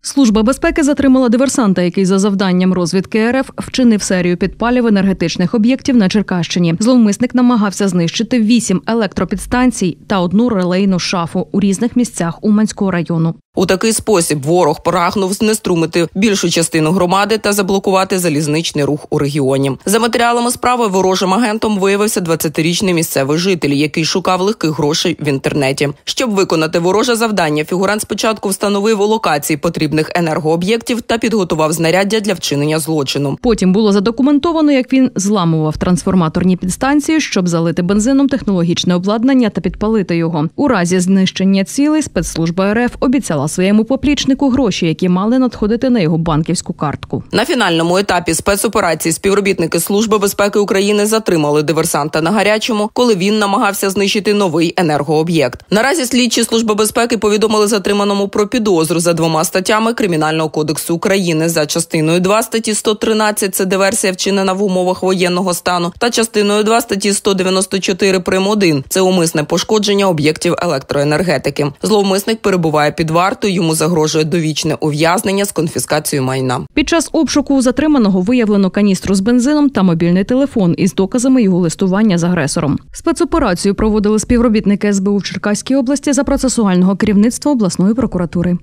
Служба безпеки затримала диверсанта, який за завданням розвідки РФ вчинив серію підпалів енергетичних об'єктів на Черкащині. Зловмисник намагався знищити 8 електропідстанцій та 1 релейну шафу у різних місцях Уманського району. У такий спосіб ворог прагнув знеструмити більшу частину громади та заблокувати залізничний рух у регіоні. За матеріалами справи ворожим агентом виявився 20-річний місцевий житель, який шукав легких грошей в інтернеті. Щоб виконати вороже завдання, фігурант спочатку встановив у локації потрібних енергооб'єктів та підготував знаряддя для вчинення злочину. Потім було задокументовано, як він зламував трансформаторні підстанції, щоб залити бензином технологічне обладнання та підпалити його. У разі знищення цілей спецслужба РФ обіцяла своєму поплічнику гроші, які мали надходити на його банківську картку. На фінальному етапі спецоперації співробітники Служби безпеки України затримали диверсанта на гарячому, коли він намагався знищити новий енергооб'єкт. Наразі слідчі Служби безпеки повідомили затриманому про підозру за 2 статтями Кримінального кодексу України за частиною 2 статті 113 – це диверсія, вчинена в умовах воєнного стану, та частиною 2 статті 194 прим. 1 – це умисне пошкодження об'єктів електроенергетики. Зловмисник перебуває під вартою, йому загрожує довічне ув'язнення з конфіскацією майна. Під час обшуку у затриманого виявлено каністру з бензином та мобільний телефон із доказами його листування з агресором. Спецоперацію проводили співробітники СБУ в Черкаській області за процесуального керівництва обласної прокуратури.